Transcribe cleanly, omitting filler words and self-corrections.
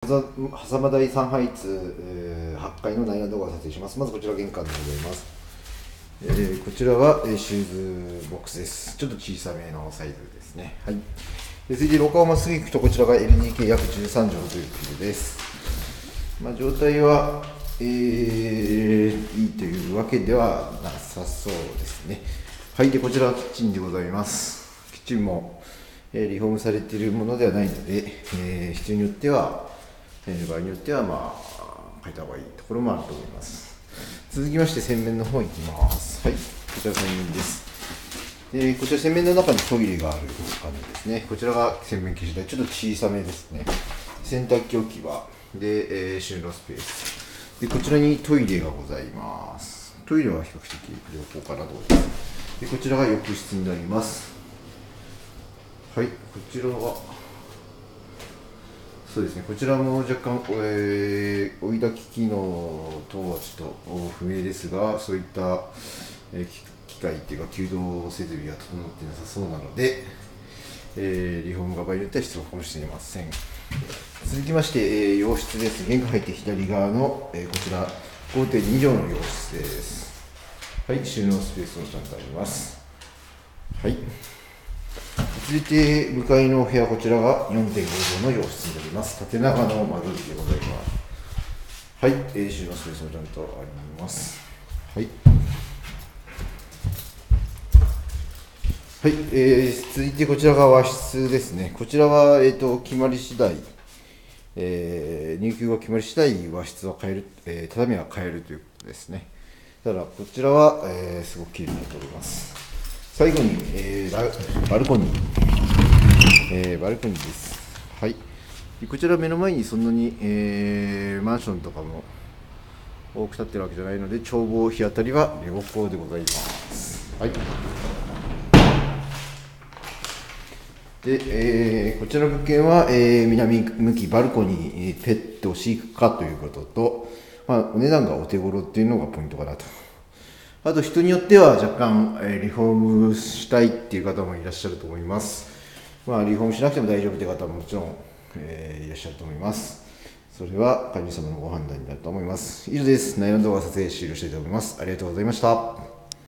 狭間台3配通8階の内覧動画を撮影します。まずこちら玄関でございます。こちらはシューズボックスです。ちょっと小さめのサイズですね。はい。続いて廊下をまっすぐ行くと、こちらが LDK 約13畳ということです。状態は、いいというわけではなさそうですね。はい。で、こちらはキッチンでございます。キッチンもリフォームされているものではないので、必要によっては、場合によっては変えた方がいいところもあると思います。続きまして洗面の方に行きます。はい、こちら洗面です。こちら洗面の中にトイレがある感じですね。こちらが洗面機台、ちょっと小さめですね。洗濯機置き場で、収納スペースで、こちらにトイレがございます。トイレは比較的良好かなと思います。で、こちらが浴室になります。はい、こちらはそうですね、こちらも若干、追い焚き機能等はちょっと不明ですが、そういった、機械っていうか、給動設備が整ってなさそうなので、リフォームが場合によっては必要かもしれません。続きまして、洋室です。玄関入って左側の、こちら 5.2 畳の洋室です。はい、収納スペースもちゃんとあります。はい。続いて向かいのお部屋、こちらが 4.5 畳の洋室になります。縦長の間取りでございます。はい、収納スペースもちゃんとあります。はい。はい、続いてこちらが和室ですね。こちらは、決まり次第、入居が決まり次第和室は変える、畳は変えるということですね。ただこちらは、すごく綺麗になっております。最後に、バルコニーです。はい。こちら目の前にそんなに、マンションとかも多く建ってるわけじゃないので、眺望日当たりは良好でございます。はい。で、こちらの物件は、南向きバルコニー、ペット飼育可ということと、お値段がお手頃っていうのがポイントかなと。あと人によっては若干、リフォームしたいっていう方もいらっしゃると思います。リフォームしなくても大丈夫という方ももちろん、いらっしゃると思います。それは神様のご判断になると思います。以上です。内容の動画撮影終了したいと思います。ありがとうございました。